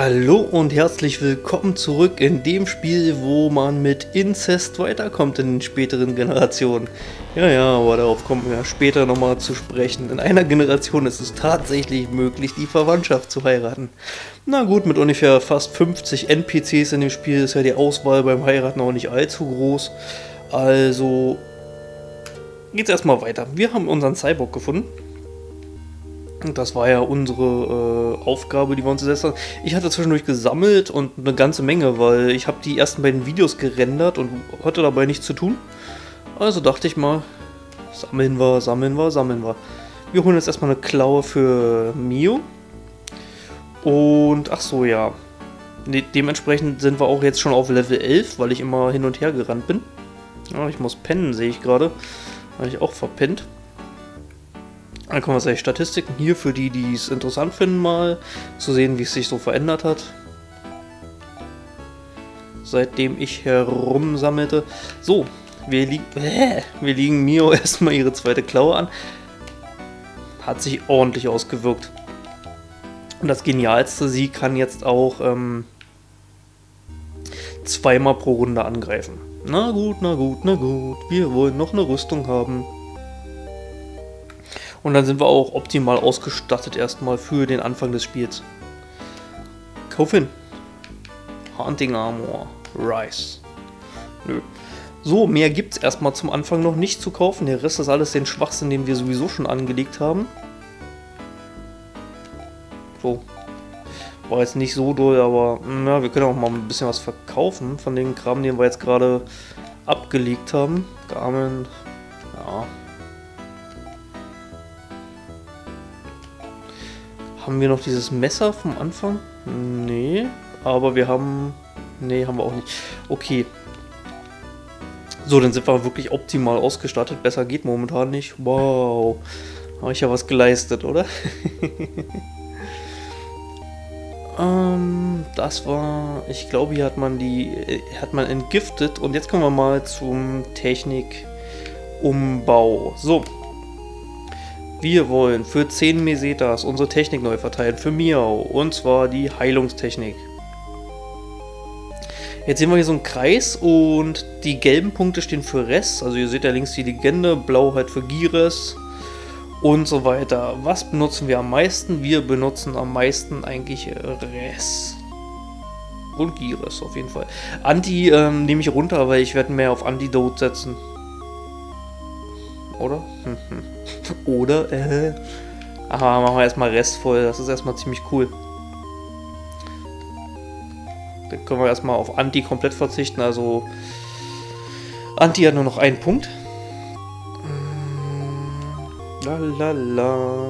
Hallo und herzlich willkommen zurück in dem Spiel, wo man mit Inzest weiterkommt in den späteren Generationen. Ja, aber darauf kommen wir später nochmal zu sprechen. In einer Generation ist es tatsächlich möglich, die Verwandtschaft zu heiraten. Na gut, mit ungefähr fast 50 NPCs in dem Spiel ist ja die Auswahl beim Heiraten auch nicht allzu groß. Also geht's erstmal weiter. Wir haben unseren Cyborg gefunden. Das war ja unsere Aufgabe, die wir uns gesetzt haben. Ich hatte zwischendurch gesammelt und eine ganze Menge, weil ich habe die ersten beiden Videos gerendert und hatte dabei nichts zu tun. Also dachte ich mal, sammeln wir. Wir holen jetzt erstmal eine Klaue für Mio. Und ach so, ja. Dementsprechend sind wir auch jetzt schon auf Level 11, weil ich immer hin und her gerannt bin. Ja, ich muss pennen, sehe ich gerade. Habe ich auch verpennt. Dann kommen wir zu den Statistiken hier für die, die es interessant finden, mal zu sehen, wie es sich so verändert hat. Seitdem ich herumsammelte. So, wir liegen Mio erstmal ihre zweite Klaue an. Hat sich ordentlich ausgewirkt. Und das Genialste, sie kann jetzt auch zweimal pro Runde angreifen. Na gut. Wir wollen noch eine Rüstung haben. Und dann sind wir auch optimal ausgestattet erstmal für den Anfang des Spiels. Kauf hin. Hunting Armor. Rice. Nö. So, mehr gibt es erstmal zum Anfang noch nicht zu kaufen. Der Rest ist alles den Schwachsinn, den wir sowieso schon angelegt haben. So. War jetzt nicht so doll, aber ja, wir können auch mal ein bisschen was verkaufen von den Kram, den wir jetzt gerade abgelegt haben. Garmin. Ja. Haben wir noch dieses Messer vom Anfang? Nee, aber wir haben... Nee, haben wir auch nicht. Okay. So, dann sind wir wirklich optimal ausgestattet. Besser geht momentan nicht. Wow. Habe ich ja was geleistet, oder? Das war... Ich glaube, hier hat man entgiftet. Und jetzt kommen wir mal zum Technikumbau. So. Wir wollen für 10 Mesetas unsere Technik neu verteilen, für Miau, und zwar die Heilungstechnik. Jetzt sehen wir hier so einen Kreis und die gelben Punkte stehen für Res, also ihr seht ja links die Legende, blau halt für Gires und so weiter. Was benutzen wir am meisten? Wir benutzen am meisten eigentlich Res. Und Gires auf jeden Fall. Anti nehme ich runter, weil ich werde mehr auf Antidote setzen. Oder? Oder? Aber machen wir erstmal Rest voll. Das ist erstmal ziemlich cool. Dann können wir erstmal auf Anti komplett verzichten. Also Anti hat nur noch einen Punkt. Lalala.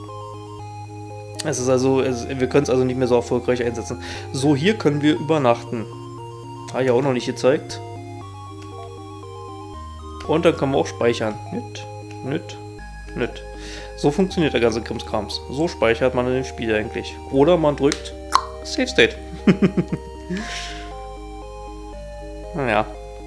Es ist also, wir können es also nicht mehr so erfolgreich einsetzen. So, hier können wir übernachten. Habe ich auch noch nicht gezeigt. Und dann kann man auch speichern. Nüt. So funktioniert der ganze Krimskrams. So speichert man in dem Spiel eigentlich. Oder man drückt Save State. Naja.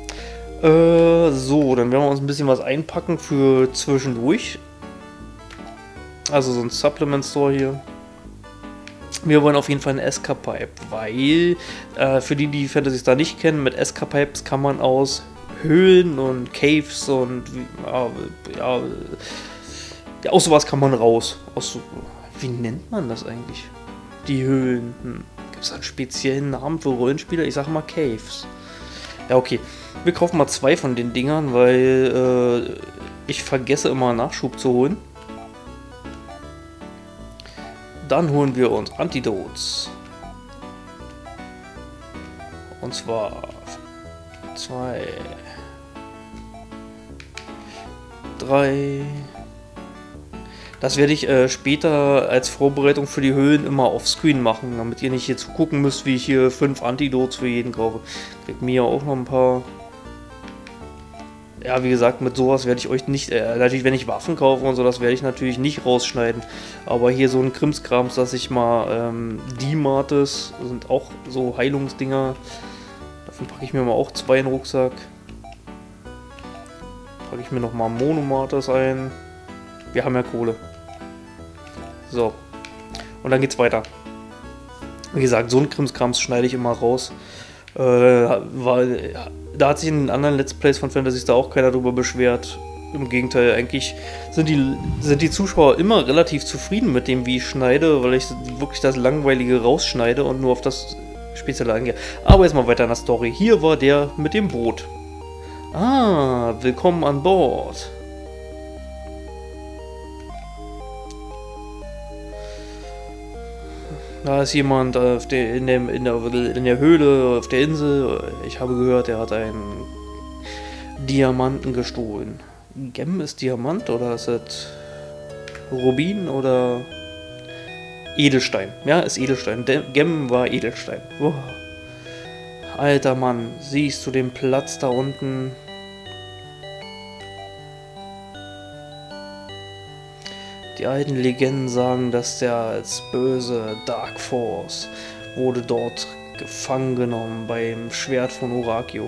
So, dann werden wir uns ein bisschen was einpacken für zwischendurch. Also so ein Supplement Store hier. Wir wollen auf jeden Fall einen Escapipe, weil für die, die Fantasy Star nicht kennen, mit Escapipes kann man aus Höhlen und Caves und ja, aus sowas kann man raus. Wie nennt man das eigentlich? Die Höhlen. Gibt es einen speziellen Namen für Rollenspieler? Ich sage mal Caves. Ja, okay. Wir kaufen mal 2 von den Dingern, weil ich vergesse immer Nachschub zu holen. Dann holen wir uns Antidotes. Und zwar 2, 3. Das werde ich später als Vorbereitung für die Höhlen immer offscreen machen, damit ihr nicht hier zugucken müsst, wie ich hier 5 Antidotes für jeden kaufe. Kriegt mir auch noch ein paar. Ja, wie gesagt, mit sowas werde ich euch nicht, natürlich wenn ich Waffen kaufe und so, das werde ich natürlich nicht rausschneiden. Aber hier so ein Krimskrams, dass ich mal D-Martes, sind auch so Heilungsdinger. Davon packe ich mir mal auch 2 in den Rucksack. Packe ich mir noch mal Monomartes ein. Wir haben ja Kohle. So. Und dann geht's weiter. Wie gesagt, so ein Krimskrams schneide ich immer raus. Da hat sich in den anderen Let's Plays von Fantasy Star auch keiner drüber beschwert. Im Gegenteil, eigentlich sind die Zuschauer immer relativ zufrieden mit dem, wie ich schneide, weil ich wirklich das Langweilige rausschneide und nur auf das Spezielle eingehe. Aber jetzt mal weiter in der Story. Hier war der mit dem Boot. Ah, willkommen an Bord. Da ist jemand in der Höhle, auf der Insel. Ich habe gehört, er hat einen Diamanten gestohlen. Gem ist Diamant oder ist es Rubin oder Edelstein? Ja, ist Edelstein. Gem war Edelstein. Oh. Alter Mann, siehst du den Platz da unten? Die alten Legenden sagen, dass der als böse Dark Force wurde dort gefangen genommen beim Schwert von Orakio.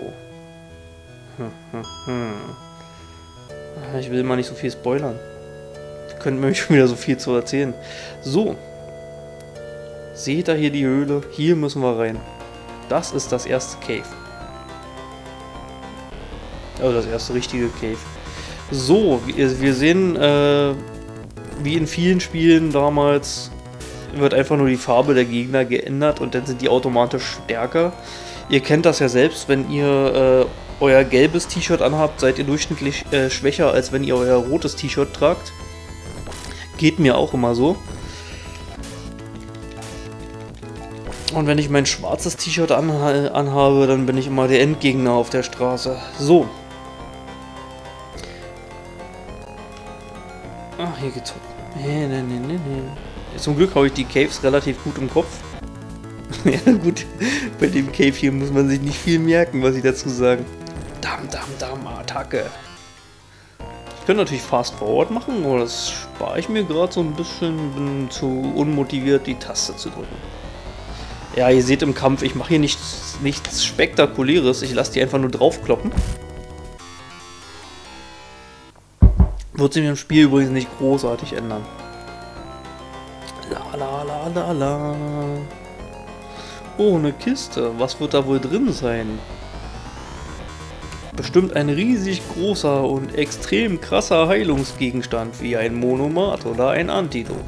Ich will mal nicht so viel spoilern. Könnt mir schon wieder so viel zu erzählen. So. Seht ihr hier die Höhle? Hier müssen wir rein. Das ist das erste Cave. Also das erste richtige Cave. So, wir sehen, wie in vielen Spielen damals wird einfach nur die Farbe der Gegner geändert und dann sind die automatisch stärker. Ihr kennt das ja selbst, wenn ihr euer gelbes T-Shirt anhabt, seid ihr durchschnittlich schwächer, als wenn ihr euer rotes T-Shirt tragt. Geht mir auch immer so. Und wenn ich mein schwarzes T-Shirt anhabe, dann bin ich immer der Endgegner auf der Straße. So. Ah, hier geht's hoch. Nee. Zum Glück habe ich die Caves relativ gut im Kopf. Ja gut, bei dem Cave hier muss man sich nicht viel merken, was ich dazu sagen. Attacke. Ich könnte natürlich Fast Forward machen, aber das spare ich mir gerade so ein bisschen. Bin zu unmotiviert, die Taste zu drücken. Ja, ihr seht im Kampf, ich mache hier nichts Spektakuläres. Ich lasse die einfach nur draufkloppen. Wird sich im Spiel übrigens nicht großartig ändern. La. Oh, eine Kiste. Was wird da wohl drin sein? Bestimmt ein riesig großer und extrem krasser Heilungsgegenstand, wie ein Monomat oder ein Antidot.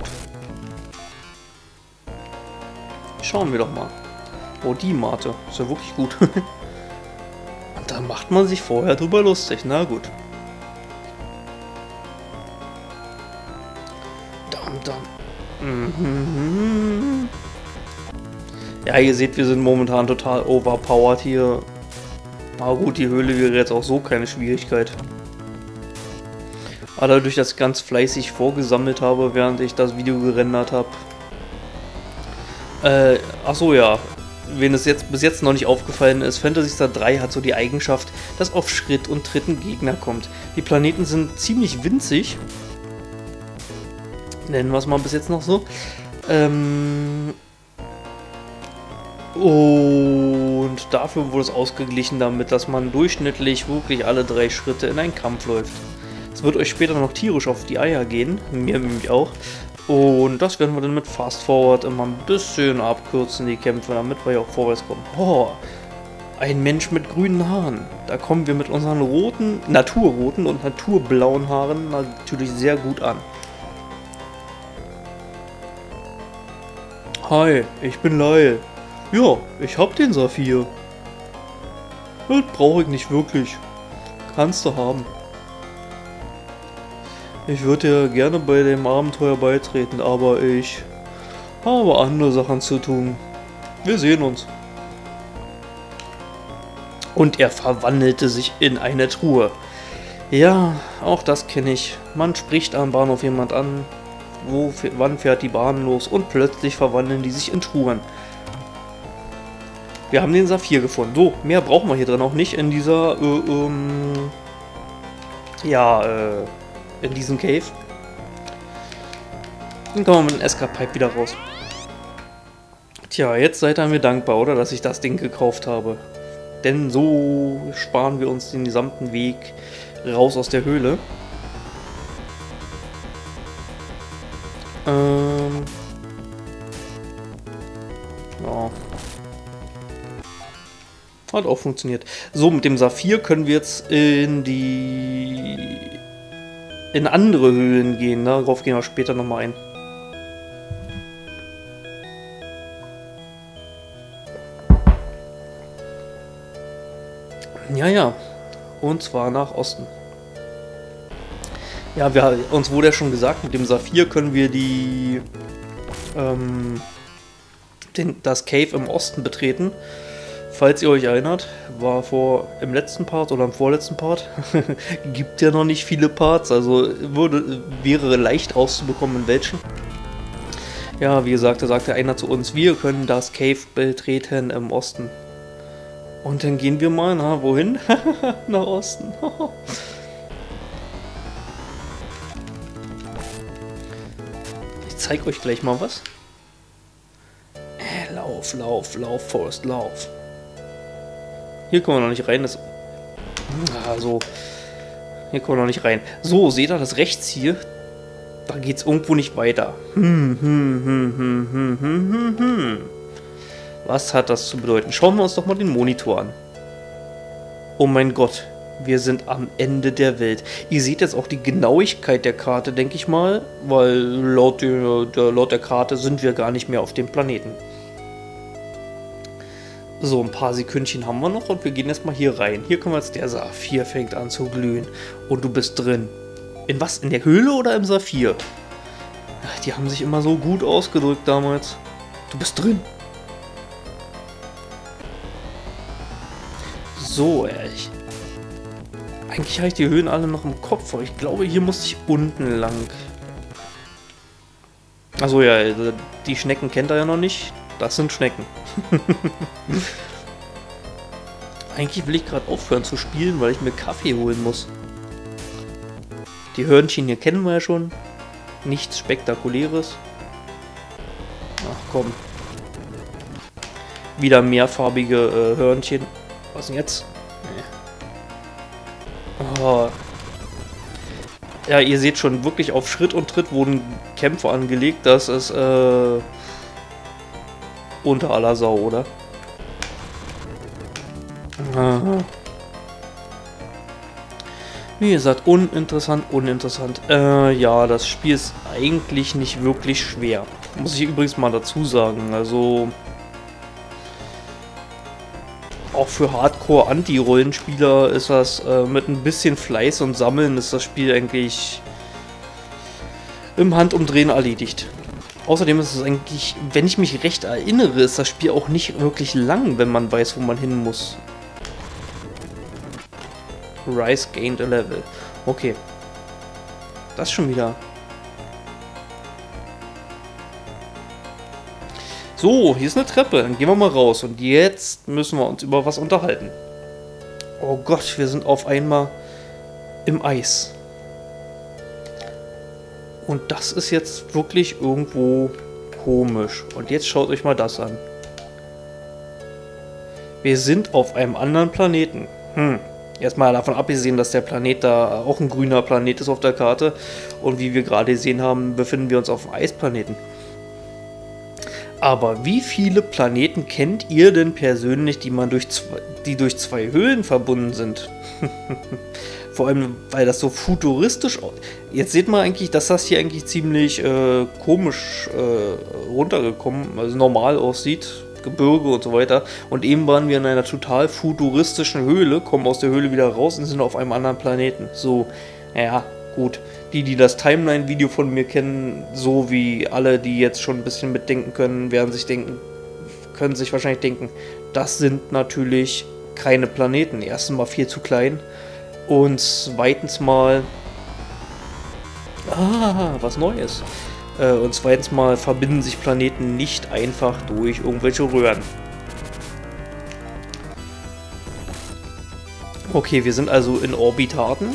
Schauen wir doch mal. Oh, die Mate. Ist ja wirklich gut. Und da macht man sich vorher drüber lustig. Na gut. Ja, ihr seht, wir sind momentan total overpowered hier. Aber gut, die Höhle wäre jetzt auch so keine Schwierigkeit. Aber dadurch, dass ich ganz fleißig vorgesammelt habe, während ich das Video gerendert habe. Achso, ja. Wen es jetzt bis jetzt noch nicht aufgefallen ist, Phantasy Star 3 hat so die Eigenschaft, dass auf Schritt und Tritt ein Gegner kommt. Die Planeten sind ziemlich winzig. Nennen wir es mal bis jetzt noch so. Und dafür wurde es ausgeglichen damit, dass man durchschnittlich wirklich alle 3 Schritte in einen Kampf läuft. Es wird euch später noch tierisch auf die Eier gehen, mir nämlich auch. Und das werden wir dann mit Fast Forward immer ein bisschen abkürzen, die Kämpfe, damit wir ja auch vorwärts kommen. Oh, ein Mensch mit grünen Haaren. Da kommen wir mit unseren naturroten und naturblauen Haaren natürlich sehr gut an. Hi, ich bin Lyle. Ja, ich hab den Saphir. Das brauche ich nicht wirklich. Kannst du haben. Ich würde dir gerne bei dem Abenteuer beitreten, aber ich habe andere Sachen zu tun. Wir sehen uns. Und er verwandelte sich in eine Truhe. Ja, auch das kenne ich. Man spricht am Bahnhof jemand an. Wann fährt die Bahn los? Und plötzlich verwandeln die sich in Truhen. Wir haben den Saphir gefunden. So, mehr brauchen wir hier drin auch nicht in dieser, in diesem Cave. Dann kommen wir mit dem Escape-Pipe wieder raus. Tja, jetzt seid ihr mir dankbar, oder? Dass ich das Ding gekauft habe. Denn so sparen wir uns den gesamten Weg raus aus der Höhle. Ja, Hat auch funktioniert. So, mit dem Saphir können wir jetzt in andere Höhlen gehen. Ne? Darauf gehen wir später nochmal ein. Ja. Und zwar nach Osten. Ja, uns wurde ja schon gesagt, mit dem Saphir können wir das Cave im Osten betreten. Falls ihr euch erinnert, war im letzten Part oder im vorletzten Part, gibt ja noch nicht viele Parts, also wäre leicht rauszubekommen, in welchen. Ja, wie gesagt, da sagte einer zu uns, wir können das Cave betreten im Osten. Und dann gehen wir mal, wohin? Nach Osten. Ich zeige euch gleich mal was. Lauf, Forrest, lauf. Hier kommen wir noch nicht rein. Hier kommen wir noch nicht rein. So, seht ihr das rechts hier? Da geht's irgendwo nicht weiter. Was hat das zu bedeuten? Schauen wir uns doch mal den Monitor an. Oh mein Gott, wir sind am Ende der Welt. Ihr seht jetzt auch die Genauigkeit der Karte, denke ich mal, weil laut der Karte sind wir gar nicht mehr auf dem Planeten. So, ein paar Sekündchen haben wir noch und wir gehen jetzt mal hier rein. Hier kommen wir jetzt, der Saphir fängt an zu glühen. Und du bist drin. In was? In der Höhle oder im Saphir? Ach, die haben sich immer so gut ausgedrückt damals. Du bist drin. So, eigentlich habe ich die Höhen alle noch im Kopf, aber ich glaube, hier muss ich unten lang. Achso, ja, die Schnecken kennt er ja noch nicht. Das sind Schnecken. Eigentlich will ich gerade aufhören zu spielen, weil ich mir Kaffee holen muss. Die Hörnchen hier kennen wir ja schon. Nichts Spektakuläres. Ach komm. Wieder mehrfarbige Hörnchen. Was denn jetzt? Nee. Oh. Ja, ihr seht schon, wirklich auf Schritt und Tritt wurden Kämpfe angelegt. Das ist unter aller Sau, oder? Aha. Wie gesagt, uninteressant. Ja, das Spiel ist eigentlich nicht wirklich schwer. Muss ich übrigens mal dazu sagen. Also auch für Hardcore-Anti-Rollenspieler ist das mit ein bisschen Fleiß und Sammeln ist das Spiel eigentlich im Handumdrehen erledigt. Außerdem ist es eigentlich, wenn ich mich recht erinnere, ist das Spiel auch nicht wirklich lang, wenn man weiß, wo man hin muss. Rise gained a level. Okay. Das schon wieder. So, hier ist eine Treppe. Dann gehen wir mal raus. Und jetzt müssen wir uns über was unterhalten. Oh Gott, wir sind auf einmal im Eis. Und das ist jetzt wirklich irgendwo komisch. Und jetzt schaut euch mal das an. Wir sind auf einem anderen Planeten. Erstmal davon abgesehen, dass der Planet da auch ein grüner Planet ist auf der Karte. Und wie wir gerade gesehen haben, befinden wir uns auf einem Eisplaneten. Aber wie viele Planeten kennt ihr denn persönlich, die durch zwei Höhlen verbunden sind? Vor allem, weil das so futuristisch aussieht. Jetzt seht man eigentlich, dass das hier eigentlich ziemlich komisch runtergekommen, also normal aussieht. Gebirge und so weiter. Und eben waren wir in einer total futuristischen Höhle, kommen aus der Höhle wieder raus und sind auf einem anderen Planeten. So, ja, gut. Die das Timeline-Video von mir kennen, so wie alle, die jetzt schon ein bisschen mitdenken können, können sich wahrscheinlich denken, das sind natürlich keine Planeten. Erstens mal viel zu klein und zweitens mal was Neues. Und zweitens mal verbinden sich Planeten nicht einfach durch irgendwelche Röhren. Okay, wir sind also in Orbitaten.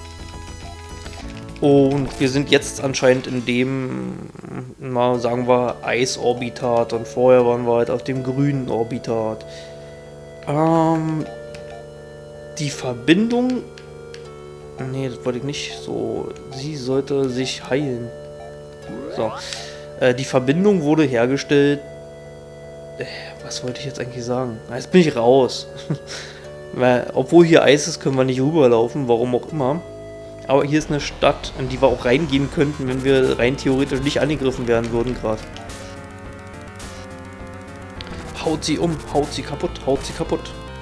Und wir sind jetzt anscheinend in dem, na, sagen wir, Eisorbitat. Und vorher waren wir halt auf dem grünen Orbitat. Die Verbindung... Nee, das wollte ich nicht. So, sie sollte sich heilen. So. Die Verbindung wurde hergestellt... Was wollte ich jetzt eigentlich sagen? Jetzt bin ich raus. Weil, obwohl hier Eis ist, können wir nicht rüberlaufen, warum auch immer. Aber hier ist eine Stadt, in die wir auch reingehen könnten, wenn wir rein theoretisch nicht angegriffen werden würden gerade. Haut sie um, haut sie kaputt, haut sie kaputt.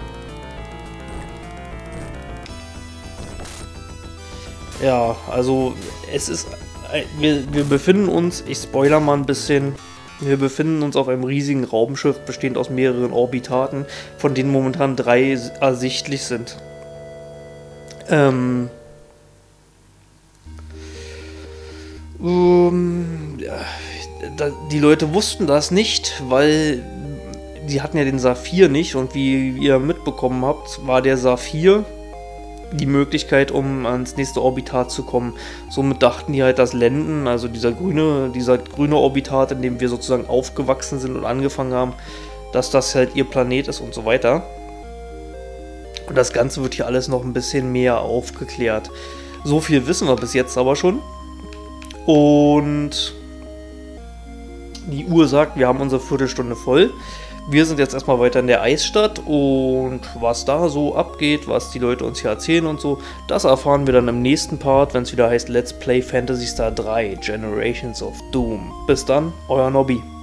Ja, also es ist... Wir befinden uns, ich spoiler mal ein bisschen, wir befinden uns auf einem riesigen Raumschiff, bestehend aus mehreren Orbitaten, von denen momentan 3 ersichtlich sind. Die Leute wussten das nicht, weil die hatten ja den Saphir nicht und wie ihr mitbekommen habt, war der Saphir die Möglichkeit, um ans nächste Orbitat zu kommen. Somit dachten die halt, dass Lenden, also dieser grüne Orbitat, in dem wir sozusagen aufgewachsen sind und angefangen haben, dass das halt ihr Planet ist und so weiter. Und das Ganze wird hier alles noch ein bisschen mehr aufgeklärt. So viel wissen wir bis jetzt aber schon. Und die Uhr sagt, wir haben unsere Viertelstunde voll. Wir sind jetzt erstmal weiter in der Eisstadt und was da so abgeht, was die Leute uns hier erzählen und so, das erfahren wir dann im nächsten Part, wenn es wieder heißt Let's Play Phantasy Star 3 Generations of Doom. Bis dann, euer Nobby.